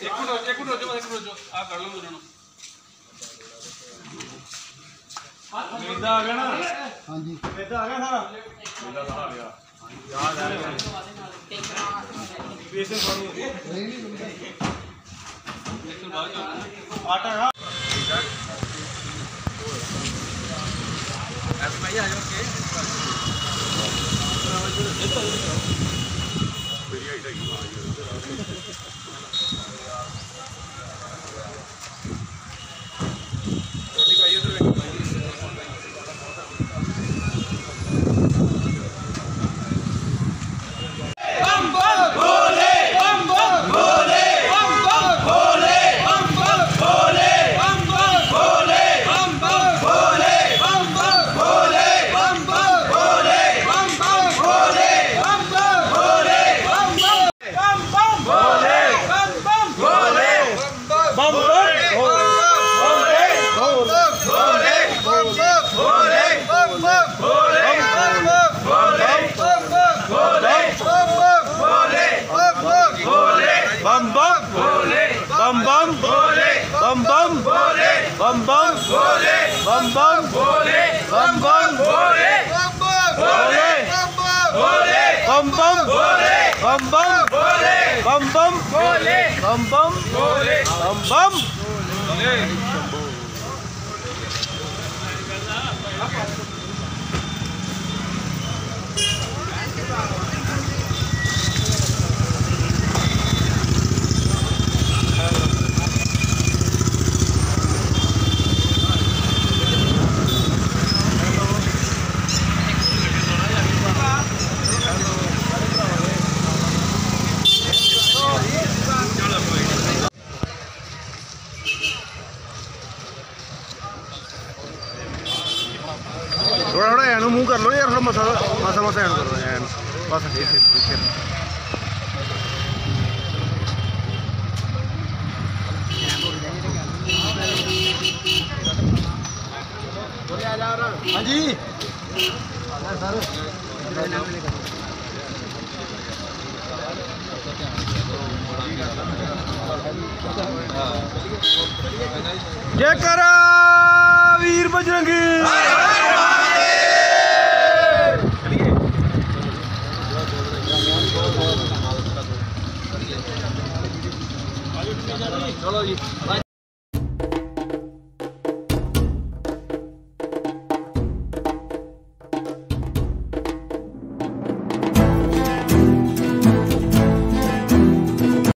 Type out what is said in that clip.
एक मिनट रुको आ कर लो दोनों मैदा आ गया ना। हां जी मैदा आ गया सारा मैदा सारा आ गया याद आ गया बेसन पानी बेसन बाद आटा का ऐसे भाई आ जाओ के मेरी आइडिया की मार रोटी खाइए तो bum bum bole bum bum bole bum bum bole bum bum bole bum bum bole bum bum bole bum bum bole bum bum bole bum bum bole bum bum bole थोड़ा थोड़ा N मुँह कर लो यार थोड़ा मसा मसा मसा N कर लो एन बस हाँ जी जयकारा वीर बजरंगी चलो जी